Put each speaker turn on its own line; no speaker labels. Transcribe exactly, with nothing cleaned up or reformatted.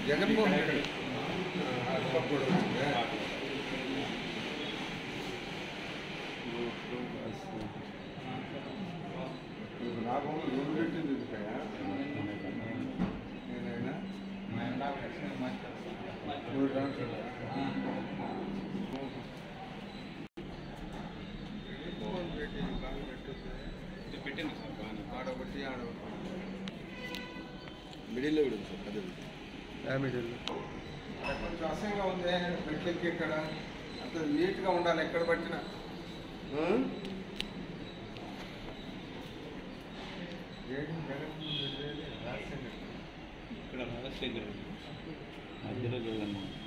జగన్మోహన్ రెడ్డి కూడా వచ్చిందా? లాభం ఎవరు పెట్టింది ఎందుకయ్యా? నేనైనా మూడు ట్రాన్స్ఫర్ జగన్మోహన్ రెడ్డి బాగా పెట్టింది పెట్టింది సార్ బాగా ఆడబట్టి ఆడబట్టి మిడిల్లో కూడా సార్ పెద్దది మిడిల్లో కొంచెం అసహ్యంగా ఉంది. మెట్లెక్కి ఇక్కడ అంత నీట్గా ఉండాలి ఎక్కడ పట్టినా.
ఇక్కడ రాజశేఖర్ మధ్యలో జగన్మోహన్